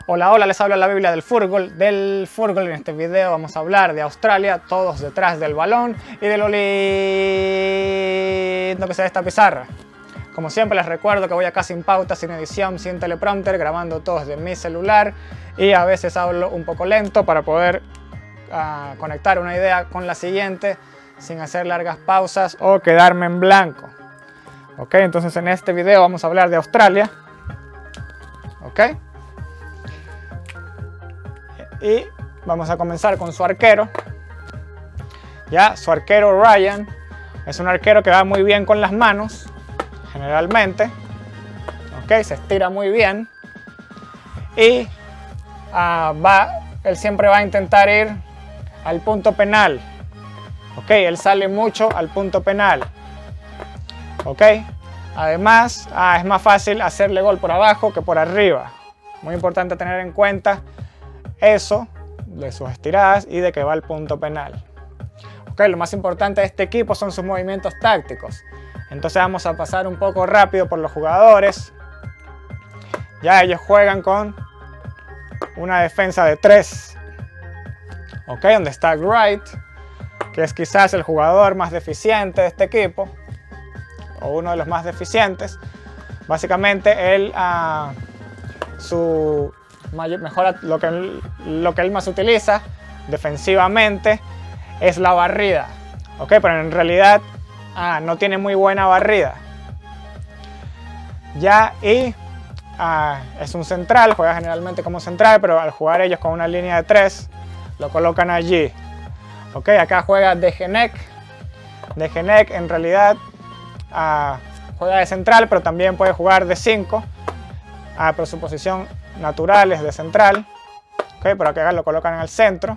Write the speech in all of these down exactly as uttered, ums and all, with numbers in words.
Hola, hola, les habla la Biblia del fútbol, del fútbol. En este video vamos a hablar de Australia, todos detrás del balón y de lo lindo que se ve esta pizarra. Como siempre les recuerdo que voy acá sin pauta, sin edición, sin teleprompter, grabando todo desde mi celular y a veces hablo un poco lento para poder uh, conectar una idea con la siguiente sin hacer largas pausas o quedarme en blanco. Ok, entonces en este video vamos a hablar de Australia. Ok. Y vamos a comenzar con su arquero. Ya, su arquero Ryan es un arquero que va muy bien con las manos, generalmente. Ok, se estira muy bien. Y uh, va, él siempre va a intentar ir al punto penal. Ok, él sale mucho al punto penal. Ok, además uh, es más fácil hacerle gol por abajo que por arriba. Muy importante tener en cuenta eso de sus estiradas y de que va al punto penal. Ok, lo más importante de este equipo son sus movimientos tácticos. Entonces vamos a pasar un poco rápido por los jugadores. Ya ellos juegan con una defensa de tres. Ok, donde está Wright, que es quizás el jugador más deficiente de este equipo, o uno de los más deficientes. Básicamente él, uh, su mejor, lo, que él, lo que él más utiliza defensivamente es la barrida. Ok, pero en realidad ah, no tiene muy buena barrida. Ya, y ah, es un central, juega generalmente como central, pero al jugar ellos con una línea de tres, lo colocan allí. Ok, acá juega Degenek. Degenek en realidad ah, juega de central, pero también puede jugar de cinco. Ah, pero su posición natural es de central. Ok, pero acá lo colocan en el centro.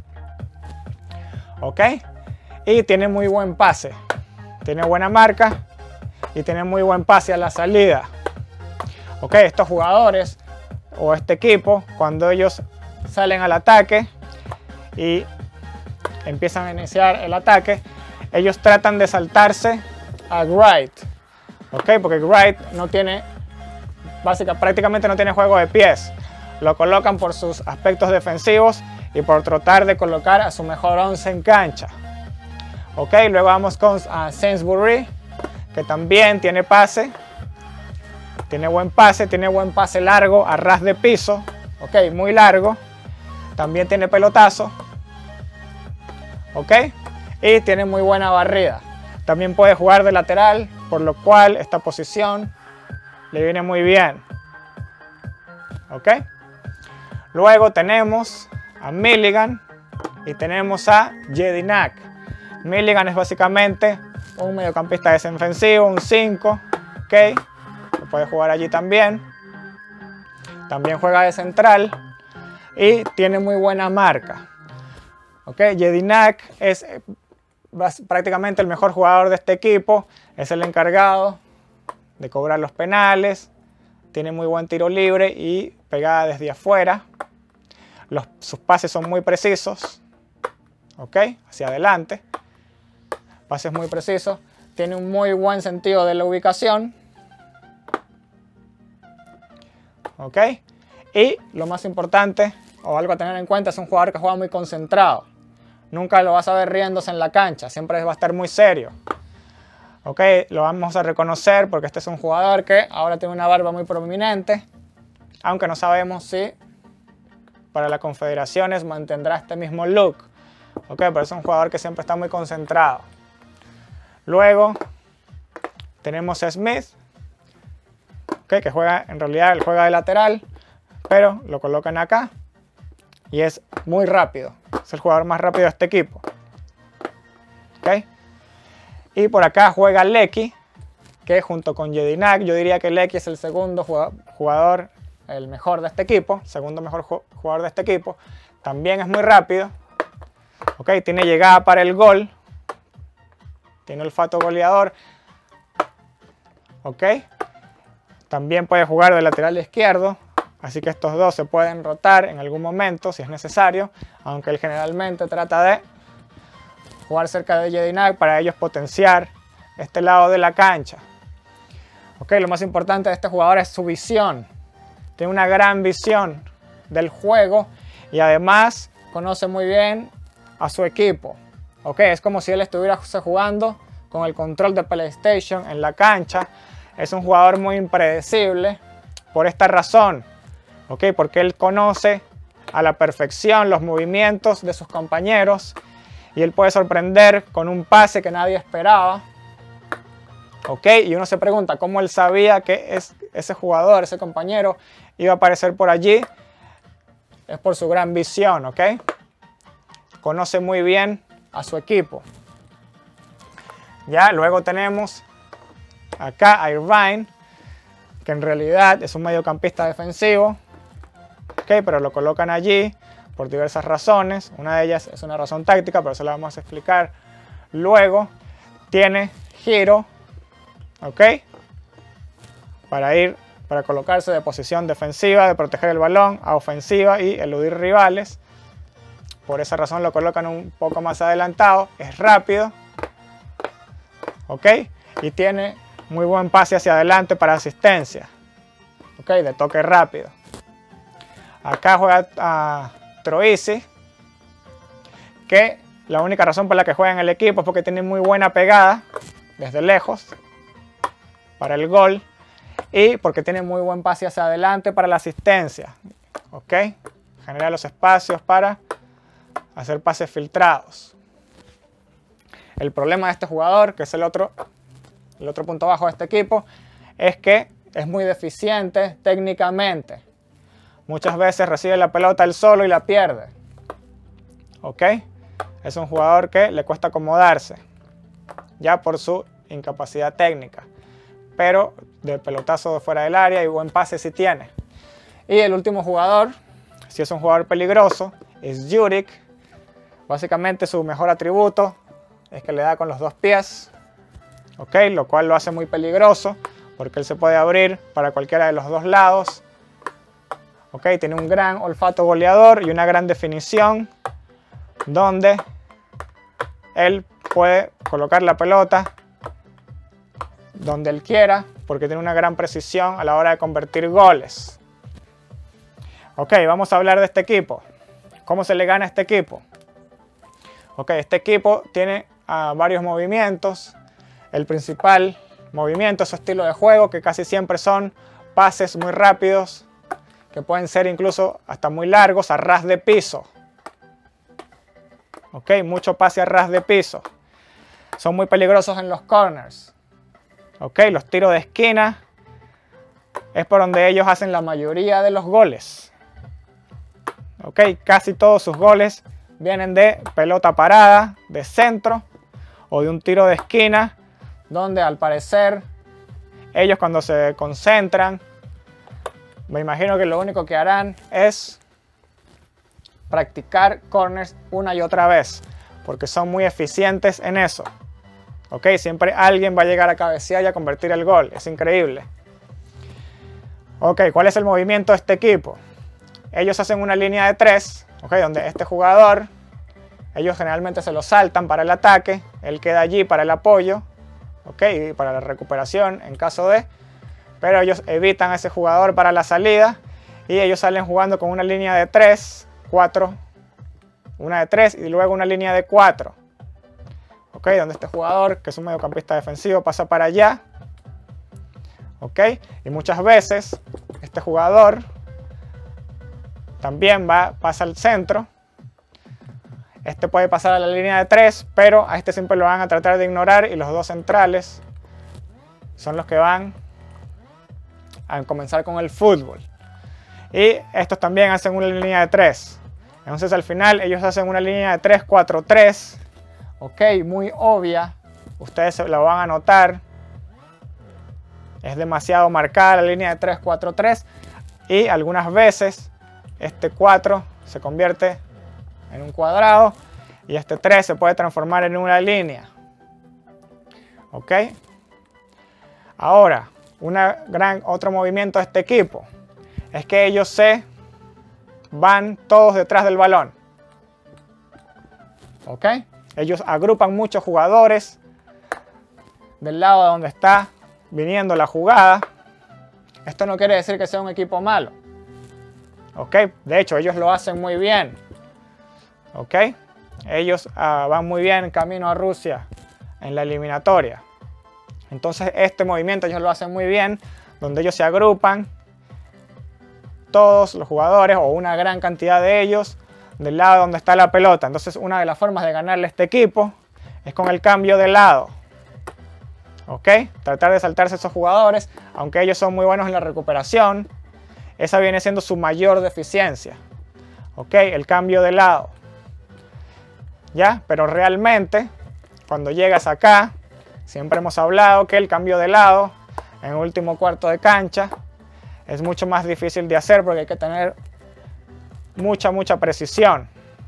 Ok, y tiene muy buen pase. Tiene buena marca y tiene muy buen pase a la salida. Ok, estos jugadores o este equipo, cuando ellos salen al ataque y empiezan a iniciar el ataque, ellos tratan de saltarse a Wright. Ok, porque Wright no tiene, básicamente, prácticamente no tiene juego de pies. Lo colocan por sus aspectos defensivos y por tratar de colocar a su mejor once en cancha. Ok, luego vamos con uh, Sainsbury, que también tiene pase. Tiene buen pase, tiene buen pase largo a ras de piso. Ok, muy largo. También tiene pelotazo. Ok, y tiene muy buena barrida. También puede jugar de lateral, por lo cual esta posición le viene muy bien. Ok. Luego tenemos a Milligan y tenemos a Jedinak. Milligan es básicamente un mediocampista defensivo, un cinco. Ok. Que puede jugar allí también. También juega de central y tiene muy buena marca. Ok. Jedinak es prácticamente el mejor jugador de este equipo. Es el encargado de cobrar los penales. Tiene muy buen tiro libre y pegada desde afuera. Los, sus pases son muy precisos. Ok, hacia adelante. Pases muy precisos. Tiene un muy buen sentido de la ubicación. Ok. Y lo más importante, o algo a tener en cuenta, es un jugador que juega muy concentrado. Nunca lo vas a ver riéndose en la cancha. Siempre va a estar muy serio. Ok, lo vamos a reconocer porque este es un jugador que ahora tiene una barba muy prominente, aunque no sabemos si para las confederaciones mantendrá este mismo look. Ok, pero es un jugador que siempre está muy concentrado. Luego tenemos a Smith, okay, que juega, en realidad él juega de lateral, pero lo colocan acá y es muy rápido. Es el jugador más rápido de este equipo. Okay. Y por acá juega Lecky, que junto con Jedinak, yo diría que Lecky es el segundo jugador, el mejor de este equipo, segundo mejor jugador de este equipo. También es muy rápido. Ok, tiene llegada para el gol. Tiene olfato goleador. Ok. También puede jugar de lateral izquierdo. Así que estos dos se pueden rotar en algún momento si es necesario. Aunque él generalmente trata de jugar cerca de Jedinak para ellos potenciar este lado de la cancha. Ok, lo más importante de este jugador es su visión. Tiene una gran visión. del juego y además conoce muy bien a su equipo. ¿Ok? Es como si él estuviera jugando con el control de PlayStation en la cancha. Es un jugador muy impredecible por esta razón. ¿Ok? Porque él conoce a la perfección los movimientos de sus compañeros y él puede sorprender con un pase que nadie esperaba. ¿Ok? Y uno se pregunta cómo él sabía que es, ese jugador, ese compañero, iba a aparecer por allí. Es por su gran visión, ¿ok? Conoce muy bien a su equipo. Ya, luego tenemos acá a Irvine, que en realidad es un mediocampista defensivo. ¿Ok? Pero lo colocan allí por diversas razones. Una de ellas es una razón táctica, pero eso la vamos a explicar luego. Tiene giro. ¿Ok? Para ir, para colocarse de posición defensiva, de proteger el balón, a ofensiva y eludir rivales. Por esa razón lo colocan un poco más adelantado. Es rápido. ¿Ok? Y tiene muy buen pase hacia adelante para asistencia. ¿Ok? De toque rápido. Acá juega a Troisi, que la única razón por la que juega en el equipo es porque tiene muy buena pegada desde lejos para el gol y porque tiene muy buen pase hacia adelante para la asistencia. ¿Ok? Genera los espacios para hacer pases filtrados. El problema de este jugador, que es el otro, el otro punto bajo de este equipo, es que es muy deficiente técnicamente. Muchas veces recibe la pelota él solo y la pierde. ¿Ok? Es un jugador que le cuesta acomodarse, ya por su incapacidad técnica. Pero de pelotazo de fuera del área y buen pase sí tiene. Y el último jugador, si es un jugador peligroso, es Juric. Básicamente su mejor atributo es que le da con los dos pies. ¿Ok? Lo cual lo hace muy peligroso porque él se puede abrir para cualquiera de los dos lados. ¿Ok? Tiene un gran olfato goleador y una gran definición donde él puede colocar la pelota donde él quiera porque tiene una gran precisión a la hora de convertir goles. Ok, vamos a hablar de este equipo. ¿Cómo se le gana a este equipo? Ok, este equipo tiene uh, varios movimientos. El principal movimiento es su estilo de juego, que casi siempre son pases muy rápidos, que pueden ser incluso hasta muy largos, a ras de piso. Ok, mucho pase a ras de piso. Son muy peligrosos en los corners. Ok, los tiros de esquina es por donde ellos hacen la mayoría de los goles. Ok, casi todos sus goles vienen de pelota parada, de centro o de un tiro de esquina, donde al parecer ellos cuando se concentran, me imagino que lo único que harán es practicar corners una y otra vez, porque son muy eficientes en eso. Ok, siempre alguien va a llegar a cabecear y a convertir el gol, es increíble. Ok, ¿cuál es el movimiento de este equipo? Ellos hacen una línea de tres, ok, donde este jugador, ellos generalmente se lo saltan para el ataque, él queda allí para el apoyo, ok, y para la recuperación en caso de, pero ellos evitan a ese jugador para la salida y ellos salen jugando con una línea de tres, cuatro, una de tres y luego una línea de cuatro. Ok, donde este jugador, que es un mediocampista defensivo, pasa para allá. Ok, y muchas veces este jugador también va, pasa al centro. Este puede pasar a la línea de tres, pero a este siempre lo van a tratar de ignorar y los dos centrales son los que van a comenzar con el fútbol. Y estos también hacen una línea de tres. Entonces al final ellos hacen una línea de tres cuatro tres. Ok, muy obvia. Ustedes la van a notar. Es demasiado marcada la línea de tres cuatro tres. Y algunas veces este cuatro se convierte en un cuadrado. Y este tres se puede transformar en una línea. Ok. Ahora, una gran, otro movimiento de este equipo es que ellos se van todos detrás del balón. ¿Ok? Ellos agrupan muchos jugadores del lado donde está viniendo la jugada. Esto no quiere decir que sea un equipo malo. ¿Ok? De hecho, ellos lo hacen muy bien. ¿Ok? Ellos uh, van muy bien camino a Rusia en la eliminatoria. Entonces este movimiento ellos lo hacen muy bien, donde ellos se agrupan, todos los jugadores o una gran cantidad de ellos, del lado donde está la pelota. Entonces una de las formas de ganarle a este equipo es con el cambio de lado. ¿Ok? Tratar de saltarse a esos jugadores, aunque ellos son muy buenos en la recuperación, esa viene siendo su mayor deficiencia. ¿Ok? El cambio de lado. ¿Ya? Pero realmente, cuando llegas acá, siempre hemos hablado que el cambio de lado en el último cuarto de cancha es mucho más difícil de hacer porque hay que tener mucha, mucha precisión,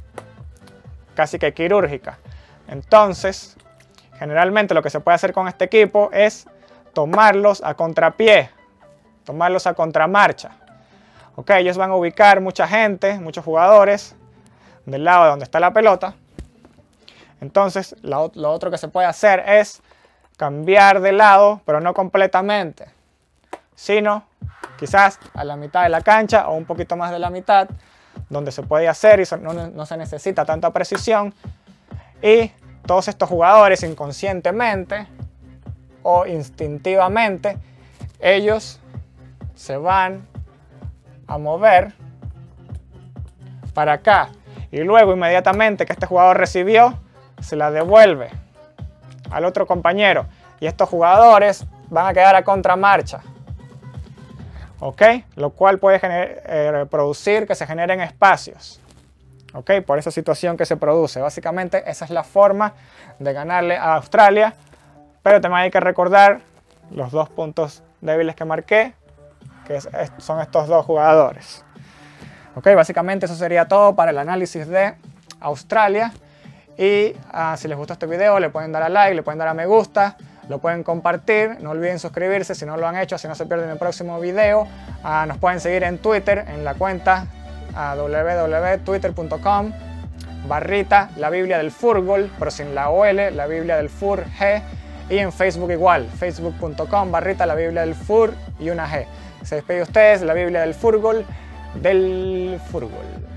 casi que quirúrgica. Entonces, generalmente lo que se puede hacer con este equipo es tomarlos a contrapié, tomarlos a contramarcha. Ok, ellos van a ubicar mucha gente, muchos jugadores del lado de donde está la pelota. Entonces, lo, lo otro que se puede hacer es cambiar de lado, pero no completamente, sino quizás a la mitad de la cancha o un poquito más de la mitad, donde se puede hacer y no, no se necesita tanta precisión. Y todos estos jugadores inconscientemente o instintivamente, ellos se van a mover para acá. Y luego inmediatamente que este jugador recibió, se la devuelve al otro compañero. Y estos jugadores van a quedar a contramarcha. ¿Ok? Lo cual puede eh, producir que se generen espacios. ¿Ok? Por esa situación que se produce. Básicamente esa es la forma de ganarle a Australia. Pero también hay que recordar los dos puntos débiles que marqué, que es, es, son estos dos jugadores. ¿Ok? Básicamente eso sería todo para el análisis de Australia. Y uh, si les gustó este video, le pueden dar a like, le pueden dar a me gusta, lo pueden compartir. No olviden suscribirse si no lo han hecho, así no se pierden el próximo video. Uh, nos pueden seguir en Twitter, en la cuenta uh, w w w punto twitter punto com barrita la Biblia del Fútbol, pero sin la O L, la Biblia del Fur G. Y en Facebook igual, facebook punto com barrita la Biblia del Fur y una G. Se despide ustedes, la Biblia del Fútbol, del Fútbol.